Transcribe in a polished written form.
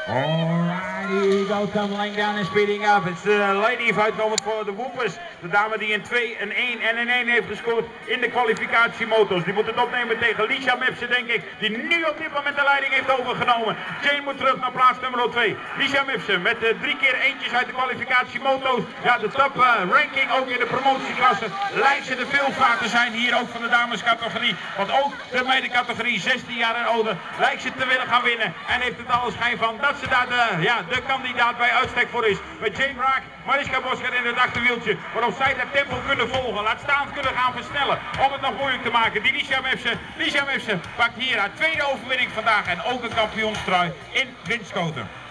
Alright, here we go, tumbling down and speeding up. It's the lady uitkomend voor de Woepers. De dame die een 2, een 1 en een 1 heeft gescoord in de kwalificatiemotos. Die moet het opnemen tegen Licia Mepse, denk ik, die nu op dit moment de leiding heeft overgenomen. Jane moet terug naar plaats nummer 2. Licia Mepse met 3 keer eentjes uit de kwalificatiemoto's. Ja, de top ranking ook in de promotieklasse. Lijkt ze de veelvaart te zijn hier ook van de damescategorie. Want ook de meidencategorie 16 jaar en ouder lijkt ze te willen gaan winnen. En heeft het alle schijn van dat ze daar de kandidaat bij uitstek voor is. Met Jane Raak, Mariska Bosker in het achterwieltje. Waarop zij dat tempo kunnen volgen. Laat staan kunnen gaan versnellen. Om het nog moeilijk te maken. Die Licia Mepse pakt hier haar tweede overwinning vandaag. En ook een kampioenstrui in Winschoten.